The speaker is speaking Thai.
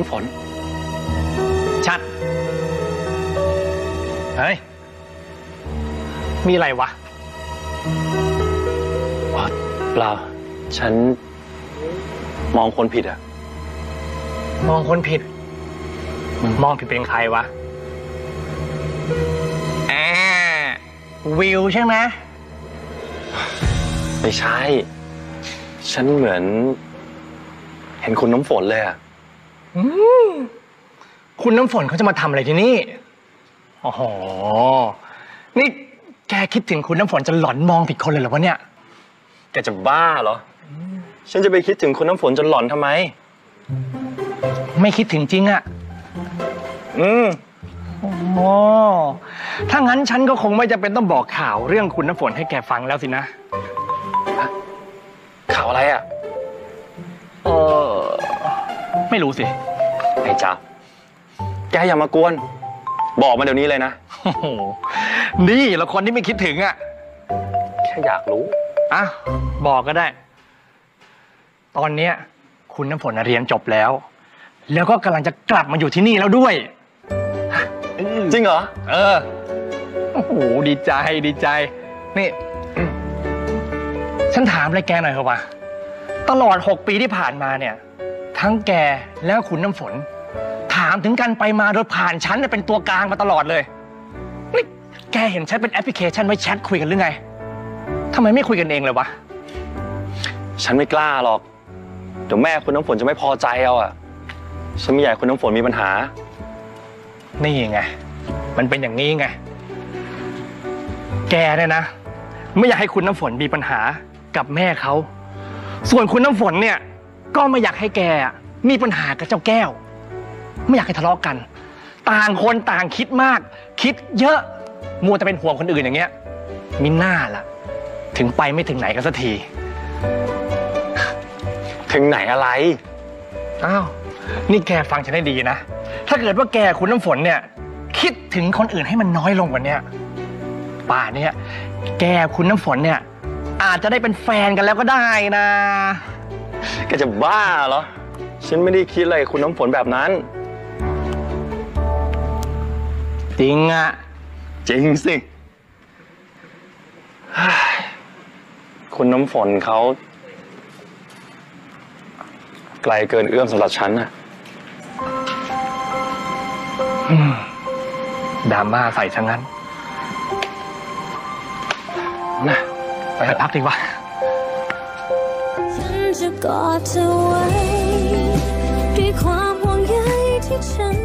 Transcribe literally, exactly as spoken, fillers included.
น้ำฝนชัดเฮ้ยมีอะไรวะเปล่าฉันมองคนผิดอะมองคนผิดมองผิดเป็นใครวะอ่าวิวใช่ไหมไม่ใช่ฉันเหมือนเห็นคุณน้ำฝนเลยอะคุณน้ำฝนเขาจะมาทำอะไรที่นี่อ๋อนี่แกคิดถึงคุณน้ำฝนจะหลอนมองผิดคนเลยเหรอวะเนี่ยแกจะบ้าเหรอฉันจะไปคิดถึงคุณน้ำฝนจนหลอนทำไมไม่คิดถึงจริงอะอืมโอ้ถ้างั้นฉันก็คงไม่จำเป็นต้องบอกข่าวเรื่องคุณน้ำฝนให้แกฟังแล้วสินะข่าวอะไรอะเออไม่รู้สิไอ้จ๊าแกอย่ามากวนบอกมาเดี๋ยวนี้เลยนะโอ้โหนี่ละคนที่ไม่คิดถึงอะแค่อยากรู้อ่ะบอกก็ได้ตอนเนี้ยคุณน้ำฝนเรียนจบแล้วแล้วก็กำลังจะกลับมาอยู่ที่นี่แล้วด้วยจริงเหรอเออโอ้โหดีใจดีใจนี่ฉันถามอะไรแกหน่อยเถอะวะตลอดหกปีที่ผ่านมาเนี่ยทั้งแกแล้วคุณน้ำฝนถามถึงกันไปมาโดยผ่านฉันเป็นตัวกลางมาตลอดเลยนี่แกเห็นฉันเป็นแอปพลิเคชันไว้แชทคุยกันหรือไงทำไมไม่คุยกันเองเลยวะฉันไม่กล้าหรอกเดี๋ยวแม่คุณน้ำฝนจะไม่พอใจเอาอ่ะฉันไม่อยากคุณน้ำฝนมีปัญหานี่ไงมันเป็นอย่างนี้ไงแกเนี่ยนะไม่อยากให้คุณน้ำฝนมีปัญหากับแม่เขาส่วนคุณน้ำฝนเนี่ยก็ไม่อยากให้แกมีปัญหากับเจ้าแก้วไม่อยากให้ทะเลาะกันต่างคนต่างคิดมากคิดเยอะมัวแต่เป็นห่วงคนอื่นอย่างเงี้ยมิน่าล่ะถึงไปไม่ถึงไหนกันสักทีถึงไหนอะไรอ้าวนี่แกฟังฉันให้ดีนะถ้าเกิดว่าแกคุณน้ำฝนเนี่ยคิดถึงคนอื่นให้มันน้อยลงกว่านี้ป่าเนี่ยแกคุณน้ำฝนเนี่ยอาจจะได้เป็นแฟนกันแล้วก็ได้นะแกจะบ้าเหรอฉันไม่ได้คิดอะไรคุณน้ำฝนแบบนั้นจริงอะจริงสิคุณน้ำฝนเขาไกลเกินเอื้อมสำหรับฉันน่ะดราม่าใส่ซะงั้นนะไปพักดีกว่าฉันจะกอดเธอไว้ด้วยความห่วงใยที่ฉัน